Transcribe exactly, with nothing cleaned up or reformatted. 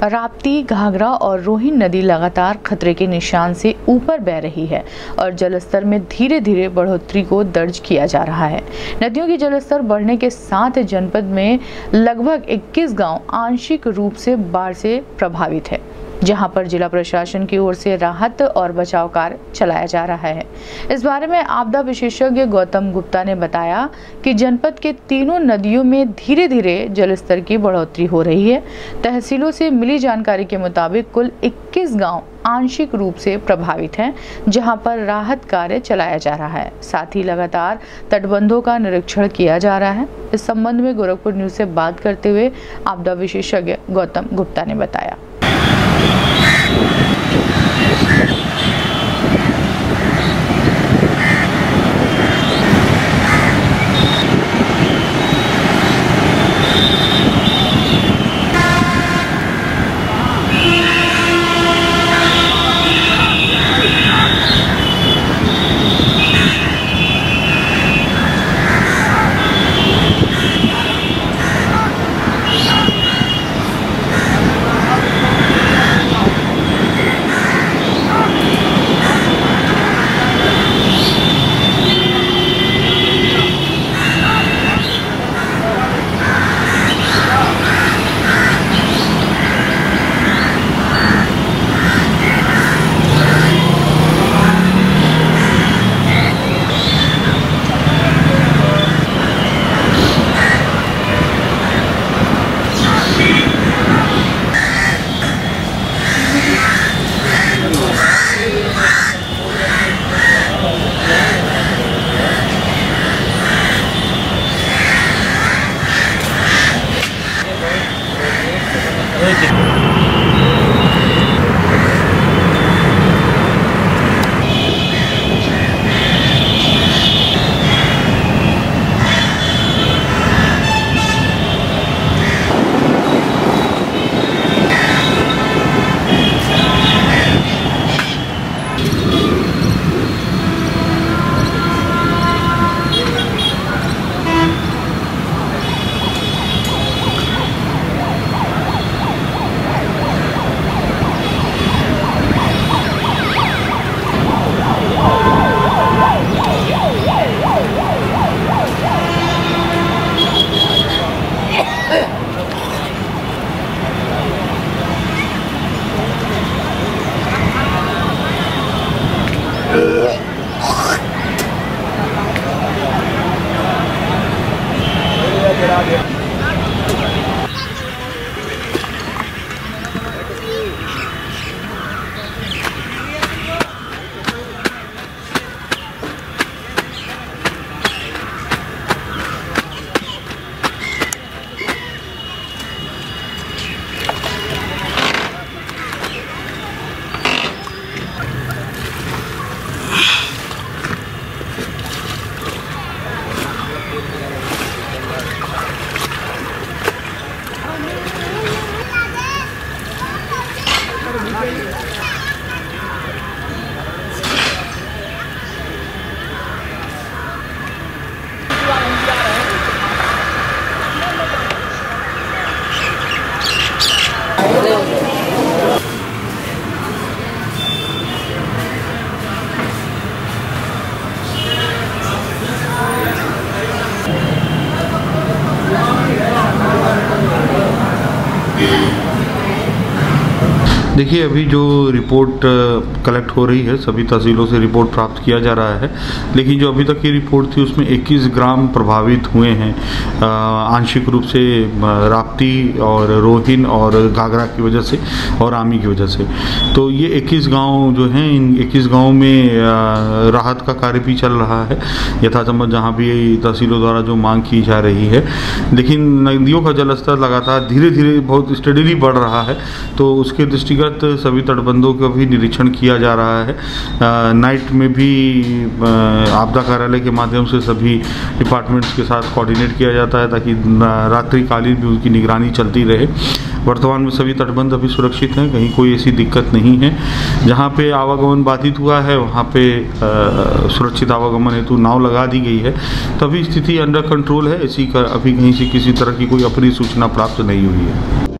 राप्ती, घाघरा और रोहिन नदी लगातार खतरे के निशान से ऊपर बह रही है और जलस्तर में धीरे धीरे बढ़ोतरी को दर्ज किया जा रहा है। नदियों की जलस्तर बढ़ने के साथ जनपद में लगभग इक्कीस गांव आंशिक रूप से बाढ़ से प्रभावित है, जहां पर जिला प्रशासन की ओर से राहत और बचाव कार्य चलाया जा रहा है। इस बारे में आपदा विशेषज्ञ गौतम गुप्ता ने बताया कि जनपद के तीनों नदियों में धीरे धीरे जलस्तर की बढ़ोतरी हो रही है। तहसीलों से मिली जानकारी के मुताबिक कुल इक्कीस गांव आंशिक रूप से प्रभावित हैं, जहां पर राहत कार्य चलाया जा रहा है। साथ ही लगातार तटबंधों का निरीक्षण किया जा रहा है। इस संबंध में गोरखपुर न्यूज से बात करते हुए आपदा विशेषज्ञ गौतम गुप्ता ने बताया। देखिए, अभी जो रिपोर्ट कलेक्ट हो रही है, सभी तहसीलों से रिपोर्ट प्राप्त किया जा रहा है, लेकिन जो अभी तक की रिपोर्ट थी उसमें इक्कीस ग्राम प्रभावित हुए हैं आंशिक रूप से राप्ती और रोहिन और घाघरा की वजह से और आमी की वजह से। तो ये इक्कीस गांव जो हैं, इन इक्कीस गांव में राहत का कार्य भी चल रहा है यथासंभव, जहां भी तहसीलों द्वारा जो मांग की जा रही है। लेकिन नदियों का जलस्तर लगातार धीरे धीरे बहुत स्टेडीली बढ़ रहा है, तो उसके दृष्टिगत सभी तटबंधों का भी निरीक्षण किया जा रहा है। आ, नाइट में भी आपदा कार्यालय के माध्यम से सभी डिपार्टमेंट्स के साथ कोऑर्डिनेट किया जाता है ताकि रात्रिकालीन भी उनकी निगरानी चलती रहे। वर्तमान में सभी तटबंध अभी सुरक्षित हैं, कहीं कोई ऐसी दिक्कत नहीं है। जहाँ पे आवागमन बाधित हुआ है वहाँ पे सुरक्षित आवागमन हेतु नाव लगा दी गई है, तभी स्थिति अंडर कंट्रोल है। ऐसी अभी कहीं से किसी तरह की कोई अप्रिय सूचना प्राप्त नहीं हुई है।